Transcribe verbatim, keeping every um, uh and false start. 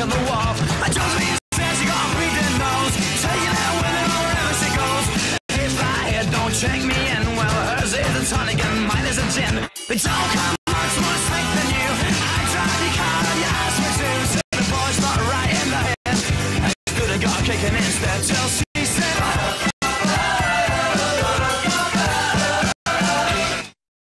on the wall. I Josephine says she got a bleeding nose, taking out women wherever she goes. If I head don't check me in, well, hers is a tonic and mine is a gin. They don't come much more slick than you. I drive your car and you ask me to. So the boy's not right in the head. I could have got a kick and instead till